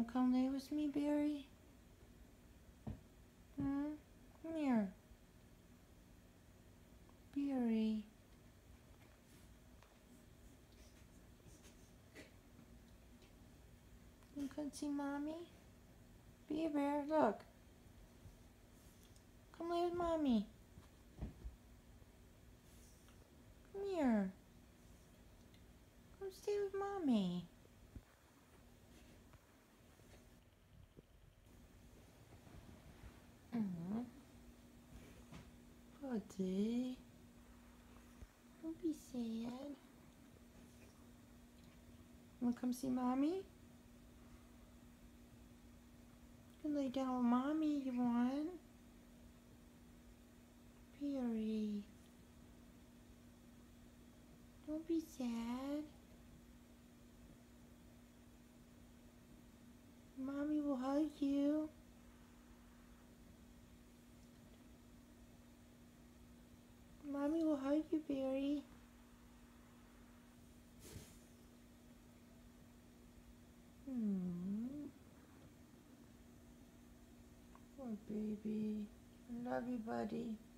come lay with me, Barry? Come here. Barry. You come see Mommy? Be a bear, look. Come lay with Mommy. Come here. Come stay with Mommy. Buddy. Don't be sad. Wanna come see Mommy? You can lay down with Mommy if you want. Barry. Don't be sad. Mommy will hug you. Mommy will hug you, Barry. Poor baby. I love you, buddy.